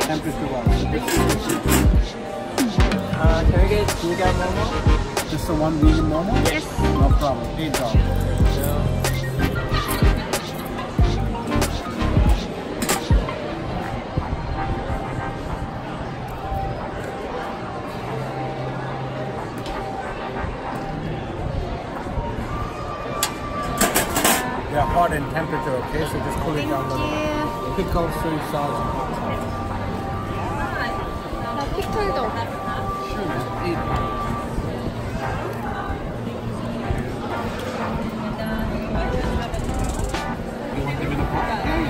temperature one. Can we get vegan momo? Just the one vegan momo? Yes. No problem. $8. Yeah, hot in temperature, okay? So just cool it down a little. Pickle, soy sauce. 피클도. Sure, eat. You want them in the pot?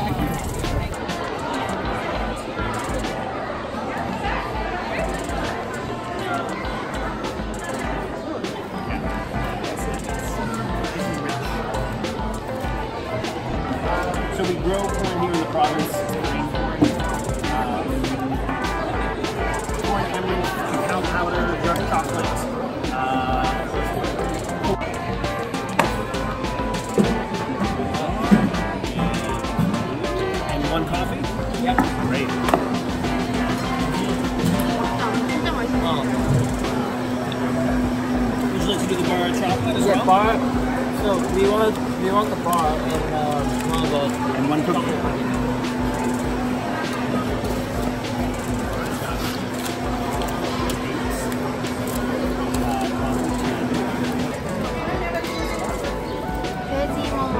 So we grow corn here in the province. Corn emery, cacao powder, dark chocolate. And one coffee? Yep. Great. 진짜 맛있어. Would you like to do the bar chocolate as well? bar. So we want the bar and one of those. And one cookie. 돼지 모모.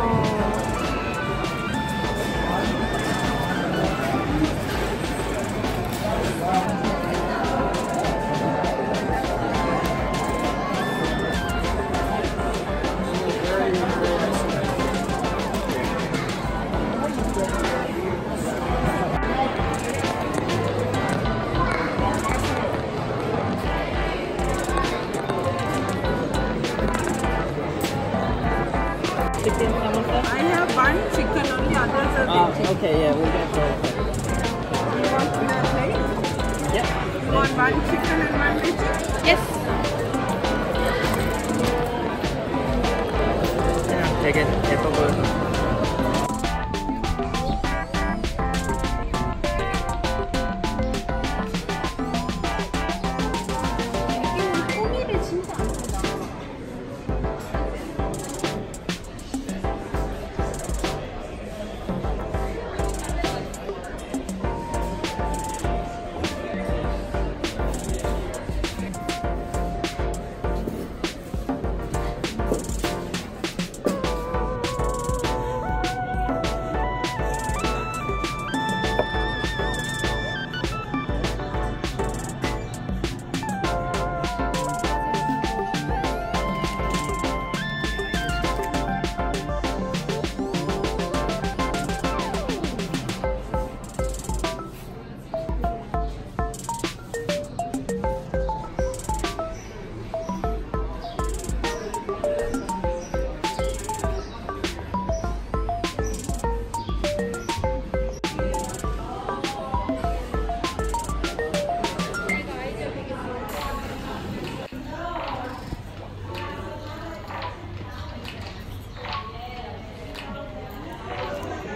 Chicken samosa? I have one chicken only, others are veggie. Okay, yeah, we'll get both. You want the plate? Yep. You want one chicken and one veggie? Yes. 되게 예뻐 보여서. 고기를 진짜 안 쓴다.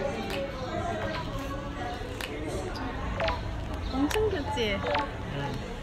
엄청 귀엽지?